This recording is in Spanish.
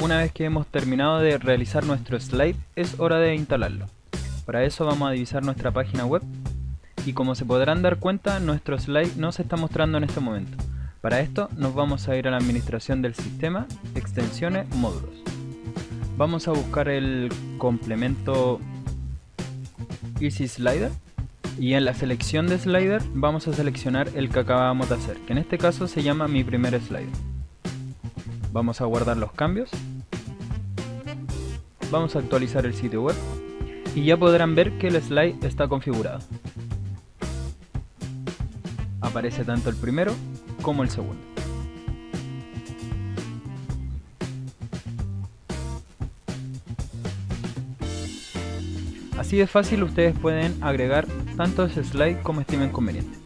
Una vez que hemos terminado de realizar nuestro slide, es hora de instalarlo. Para eso vamos a divisar nuestra página web y como se podrán dar cuenta, nuestro slide no se está mostrando en este momento. Para esto nos vamos a ir a la administración del sistema, extensiones, módulos. Vamos a buscar el complemento Easy Slider y en la selección de slider vamos a seleccionar el que acabamos de hacer, que en este caso se llama mi primer slider. Vamos a guardar los cambios, vamos a actualizar el sitio web y ya podrán ver que el slide está configurado. Aparece tanto el primero como el segundo. Así de fácil ustedes pueden agregar tanto ese slide como estimen conveniente.